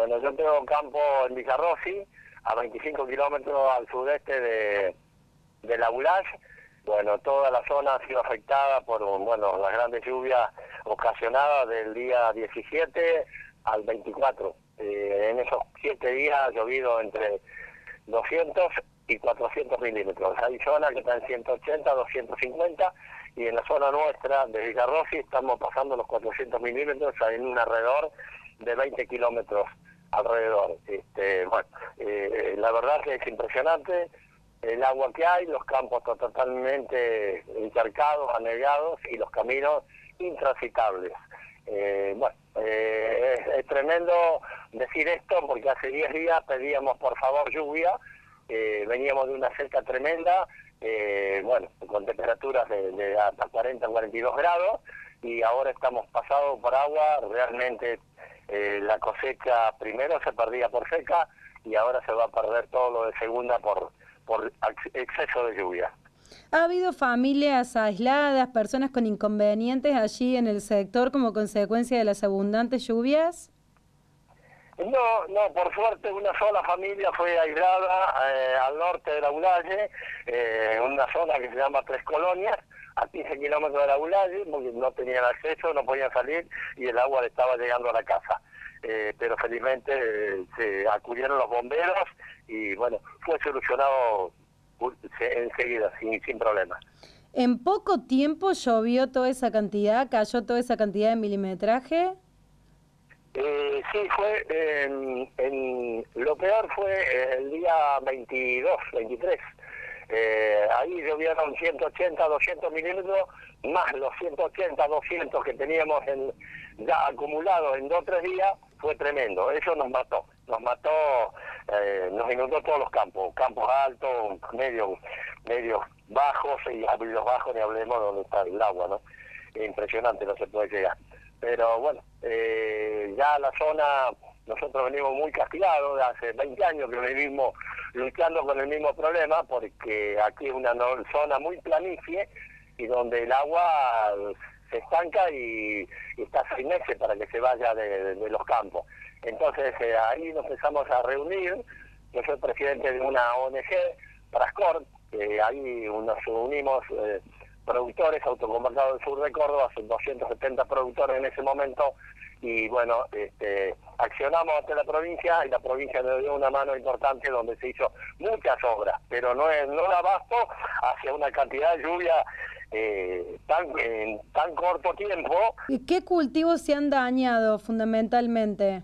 Bueno, yo tengo campo en Villarrossi, a 25 kilómetros al sudeste de La Bulache. Bueno, toda la zona ha sido afectada por las grandes lluvias ocasionadas del día 17 al 24. En esos 7 días ha llovido entre 200 y 400 milímetros. Hay zonas que están en 180, 250, y en la zona nuestra de Villarrossi estamos pasando los 400 milímetros en un alrededor de 20 kilómetros alrededor. La verdad que es impresionante el agua que hay, los campos totalmente encharcados, anegados y los caminos intransitables. Es tremendo decir esto porque hace 10 días pedíamos por favor lluvia, veníamos de una seca tremenda, con temperaturas de hasta 40, 42 grados, y ahora estamos pasados por agua. Realmente la cosecha primero se perdía por seca y ahora se va a perder todo lo de segunda por exceso de lluvia. ¿Ha habido familias aisladas, personas con inconvenientes allí en el sector como consecuencia de las abundantes lluvias? No, por suerte una sola familia fue aislada al norte de La Bulache, una zona que se llama Tres Colonias, a 15 kilómetros de La Bulache, porque no tenían acceso, no podían salir y el agua le estaba llegando a la casa. Pero felizmente se acudieron los bomberos y fue solucionado enseguida, sin problema. ¿En poco tiempo llovió toda esa cantidad, cayó toda esa cantidad de milimetraje? Sí, lo peor fue el día 22, 23. Ahí llovieron 180, 200 milímetros, más los 180, 200 que teníamos ya acumulados en 2 o 3 días. Fue tremendo, eso nos mató, nos inundó todos los campos altos, medios bajos, y los bajos ni hablemos donde está el agua, ¿no? Impresionante, no se puede llegar. Pero ya la zona, nosotros venimos muy castigados, de hace 20 años que venimos luchando con el mismo problema, porque aquí es una zona muy planicie y donde el agua se estanca y está 6 meses para que se vaya de los campos. Entonces ahí nos empezamos a reunir. Yo soy presidente de una ONG, Prascor, ahí nos unimos productores autoconvocados del sur de Córdoba, son 270 productores en ese momento, y accionamos ante la provincia, y la provincia nos dio una mano importante donde se hizo muchas obras, pero no da abasto hacia una cantidad de lluvia en tan corto tiempo. ¿Y qué cultivos se han dañado fundamentalmente?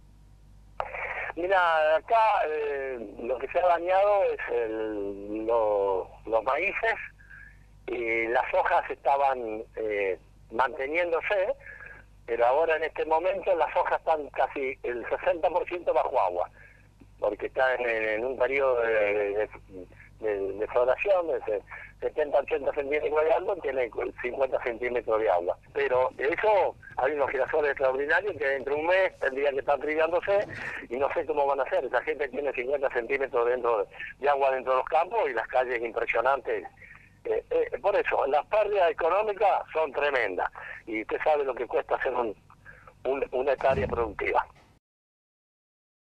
Mira, acá lo que se ha dañado es los maíces. Las hojas estaban manteniéndose, pero ahora en este momento las hojas están casi el 60% bajo agua, porque están en un periodo de floración, de 70, 80 centímetros de agua, tiene 50 centímetros de agua. Pero eso, hay unos girasoles extraordinarios que dentro de un mes tendrían que estar trigándose, y no sé cómo van a hacer. Esa gente tiene 50 centímetros de agua dentro de los campos y las calles impresionantes. Por eso, las pérdidas económicas son tremendas, y usted sabe lo que cuesta hacer una hectárea productiva.